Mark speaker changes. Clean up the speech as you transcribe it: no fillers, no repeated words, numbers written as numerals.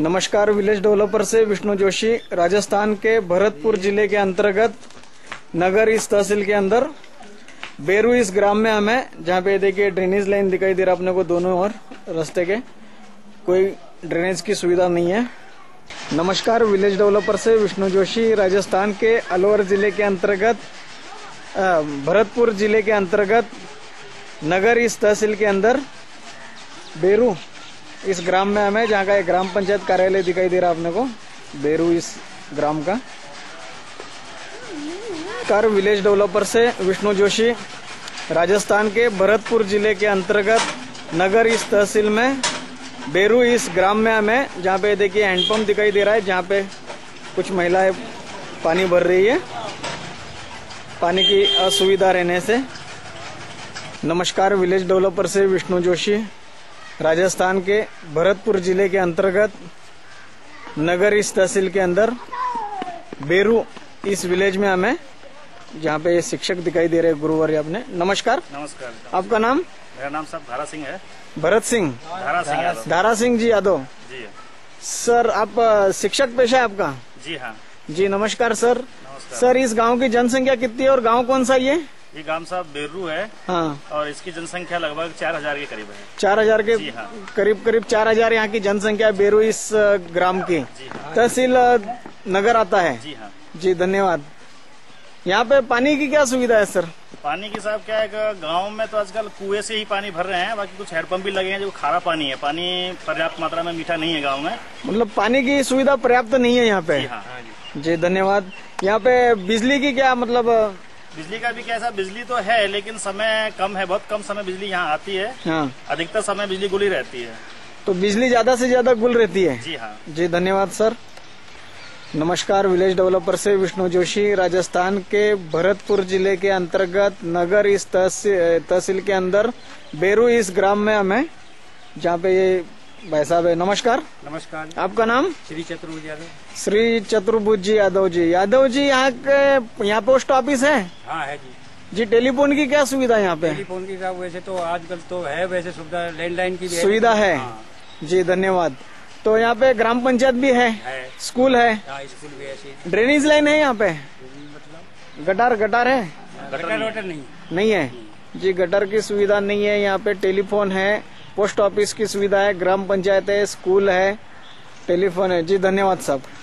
Speaker 1: नमस्कार। Village developer से विष्णु जोशी। राजस्थान के भरतपुर जिले के अंतर्गत नगर इस तहसील के अंदर बेरू इस ग्राम में हम हैं, जहाँ पे देखिए ड्रेनेज लाइन दिखाई दे रहा अपने को दोनों ओर रास्ते के। कोई ड्रेनेज की सुविधा नहीं है। नमस्कार। विलेज डेवलपर से विष्णु जोशी। राजस्थान के अलवर जिले के अंतर्गत भरतपुर जिले के अंतर्गत नगर इस तहसील के अंदर बेरू इस ग्राम में हमें, जहाँ का एक ग्राम पंचायत कार्यालय दिखाई दे रहा अपने को, बेरू इस ग्राम का। कर विलेज डेवलपर से विष्णु जोशी। राजस्थान के भरतपुर जिले के अंतर्गत नगर इस तहसील में बेरू इस ग्राम में हमें, जहाँ पे देखिए हैंडपंप दिखाई दे रहा है, जहाँ पे कुछ महिलाएं पानी भर रही है पानी की असुविधा रहने से। नमस्कार। विलेज डेवलपर से विष्णु जोशी। राजस्थान के भरतपुर जिले के अंतर्गत नगर इस तहसील के अंदर बेरू इस विलेज में हमें, जहाँ पे शिक्षक दिखाई दे रहे गुरुवर अपने। नमस्कार।
Speaker 2: नमस्कार।
Speaker 1: आपका नाम?
Speaker 2: मेरा नाम साहब धारा सिंह है।
Speaker 1: भरत सिंह? धारा सिंह जी यादव
Speaker 2: जी
Speaker 1: सर। आप शिक्षक पेशा है आपका?
Speaker 2: जी हाँ
Speaker 1: जी। नमस्कार सर।
Speaker 2: नमस्कार।
Speaker 1: सर, इस गांव की जनसंख्या कितनी है और गांव कौन सा ये?
Speaker 2: ये गांव साहब बेरू है।
Speaker 1: हाँ।
Speaker 2: और इसकी जनसंख्या लगभग 4000 के करीब है।
Speaker 1: 4000 के
Speaker 2: जी हाँ।
Speaker 1: करीब 4000 यहाँ की जनसंख्या है बेरू इस ग्राम की। तहसील नगर आता है।
Speaker 2: जी हाँ
Speaker 1: जी धन्यवाद। यहाँ पे पानी की क्या सुविधा है सर?
Speaker 2: पानी की साहब क्या है, गांव में तो आजकल कुएं से ही पानी भर रहे हैं, बाकी कुछ हैंडपंप भी लगे हैं जो खारा पानी है। पानी पर्याप्त मात्रा में मीठा नहीं है गाँव में।
Speaker 1: मतलब पानी की सुविधा पर्याप्त नहीं है यहाँ पे?
Speaker 2: जी हाँ।
Speaker 1: जी धन्यवाद। यहाँ पे बिजली की क्या मतलब?
Speaker 2: बिजली का भी कैसा, बिजली तो है लेकिन समय कम है, बहुत कम समय बिजली यहाँ आती है।
Speaker 1: हाँ।
Speaker 2: अधिकतर समय बिजली गुल ही रहती है।
Speaker 1: तो बिजली ज्यादा से ज्यादा गुल रहती है?
Speaker 2: जी हाँ।
Speaker 1: जी धन्यवाद सर। नमस्कार। विलेज डेवलपर से विष्णु जोशी। राजस्थान के भरतपुर जिले के अंतर्गत नगर इस तहसील के अंदर बेरू इस ग्राम में हमें, जहाँ पे ये भाई साहब है। नमस्कार।
Speaker 3: नमस्कार।
Speaker 1: आपका नाम?
Speaker 3: श्री चतुर्भुज यादव।
Speaker 1: श्री चतुर्भुज जी यादव जी। यादव जी, यहाँ पोस्ट ऑफिस है?
Speaker 3: हाँ है जी।
Speaker 1: जी। टेलीफोन की क्या सुविधा है यहाँ पे?
Speaker 3: टेलीफोन की साहब वैसे तो आजकल तो है, वैसे सुविधा लैंडलाइन की भी
Speaker 1: सुविधा है।
Speaker 3: हाँ।
Speaker 1: जी धन्यवाद। तो यहाँ पे ग्राम पंचायत भी है? स्कूल है?
Speaker 3: हाँ, स्कूल भी ऐसी।
Speaker 1: ड्रेनेज लाइन है यहाँ पे?
Speaker 3: मतलब
Speaker 1: गटार है?
Speaker 3: गटर
Speaker 1: नहीं है जी। गटर की सुविधा नहीं है यहाँ पे। टेलीफोन है, पोस्ट ऑफिस की सुविधा है, ग्राम पंचायत है, स्कूल है, टेलीफोन है। जी धन्यवाद साहब।